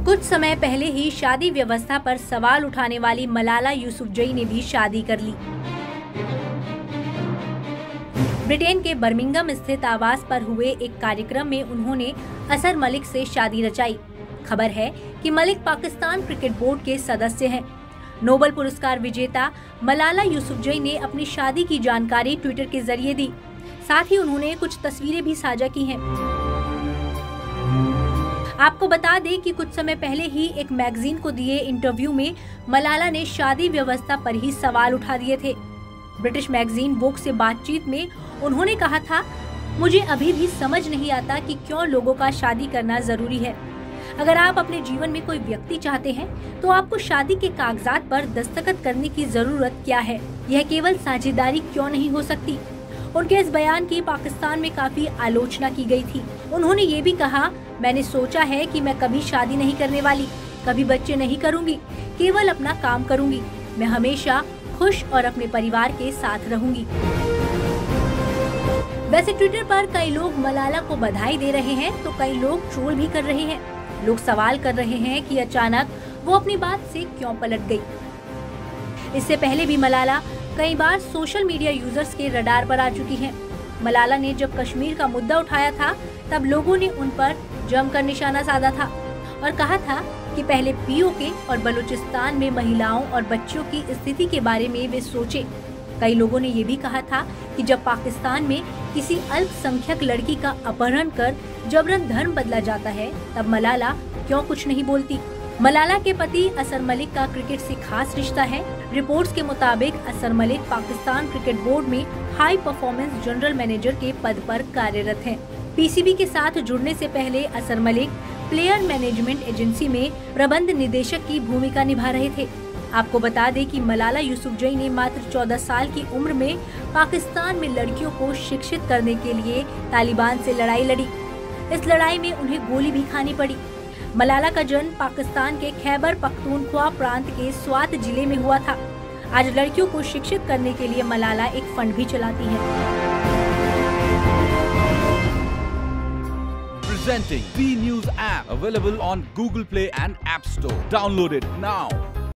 कुछ समय पहले ही शादी व्यवस्था पर सवाल उठाने वाली मलाला यूसुफजई ने भी शादी कर ली। ब्रिटेन के बर्मिंघम स्थित आवास पर हुए एक कार्यक्रम में उन्होंने असर मलिक से शादी रचाई। खबर है कि मलिक पाकिस्तान क्रिकेट बोर्ड के सदस्य हैं। नोबेल पुरस्कार विजेता मलाला यूसुफजई ने अपनी शादी की जानकारी ट्विटर के जरिए दी। साथ ही उन्होंने कुछ तस्वीरें भी साझा की हैं। आपको बता दें कि कुछ समय पहले ही एक मैगजीन को दिए इंटरव्यू में मलाला ने शादी व्यवस्था पर ही सवाल उठा दिए थे। ब्रिटिश मैगजीन वोग से बातचीत में उन्होंने कहा था, मुझे अभी भी समझ नहीं आता कि क्यों लोगों का शादी करना जरूरी है। अगर आप अपने जीवन में कोई व्यक्ति चाहते हैं तो आपको शादी के कागजात पर दस्तखत करने की जरूरत क्या है? यह केवल साझेदारी क्यों नहीं हो सकती? उनके इस बयान की पाकिस्तान में काफी आलोचना की गई थी। उन्होंने ये भी कहा, मैंने सोचा है कि मैं कभी शादी नहीं करने वाली, कभी बच्चे नहीं करूंगी, केवल अपना काम करूंगी। मैं हमेशा खुश और अपने परिवार के साथ रहूंगी। वैसे ट्विटर पर कई लोग मलाला को बधाई दे रहे हैं तो कई लोग ट्रोल भी कर रहे हैं। लोग सवाल कर रहे हैं कि अचानक वो अपनी बात से क्यों पलट गई। इससे पहले भी मलाला कई बार सोशल मीडिया यूजर्स के रडार पर आ चुकी हैं। मलाला ने जब कश्मीर का मुद्दा उठाया था तब लोगों ने उन पर जमकर निशाना साधा था और कहा था कि पहले पीओके और बलूचिस्तान में महिलाओं और बच्चों की स्थिति के बारे में वे सोचे। कई लोगों ने ये भी कहा था कि जब पाकिस्तान में किसी अल्पसंख्यक लड़की का अपहरण कर जबरन धर्म बदला जाता है तब मलाला क्यों कुछ नहीं बोलती। मलाला के पति असर मलिक का क्रिकेट से खास रिश्ता है। रिपोर्ट्स के मुताबिक असर मलिक पाकिस्तान क्रिकेट बोर्ड में हाई परफॉर्मेंस जनरल मैनेजर के पद पर कार्यरत हैं। पीसीबी के साथ जुड़ने से पहले असर मलिक प्लेयर मैनेजमेंट एजेंसी में प्रबंध निदेशक की भूमिका निभा रहे थे। आपको बता दें कि मलाला यूसुफजई ने मात्र 14 साल की उम्र में पाकिस्तान में लड़कियों को शिक्षित करने के लिए तालिबान से लड़ाई लड़ी। इस लड़ाई में उन्हें गोली भी खानी पड़ी। मलाला का जन्म पाकिस्तान के खैबर पख्तूनख्वा प्रांत के स्वात जिले में हुआ था। आज लड़कियों को शिक्षित करने के लिए मलाला एक फंड भी चलाती है। Presenting B News app, available on Google Play and App Store. Download it now.